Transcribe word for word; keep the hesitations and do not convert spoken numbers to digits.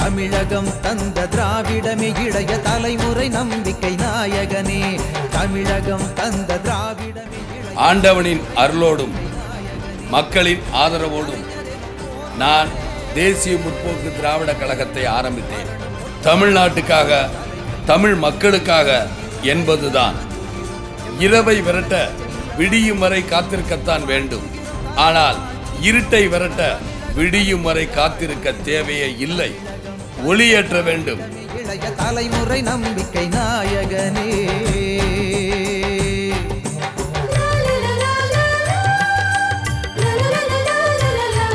தமிழகம் தந்த திராவிடமே இளைய தலைமுறை நம்பிக்கை நாயகனே தமிழகம் தந்த திராவிடமே ஆண்டவனின் அருளோடும் மக்களின் ஆதரவோடும் நான் தேசிய முற்போக்கு திராவிட கழகத்தை ஆரம்பித்தேன். தமிழ்நாட்டுக்காக தமிழ் மக்களுக்காக என்பதுதான். இரவை விரட்ட விடியும் வரை காத்திருக்கத்தான் வேண்டும். ஆனால் இருட்டை விரட்ட விடியும் வரை காத்திருக்க தேவையே இல்லை. ஒளியேற்ற வேண்டும். இளைய தலைமுறை நம்பிக்கை நாயகனே.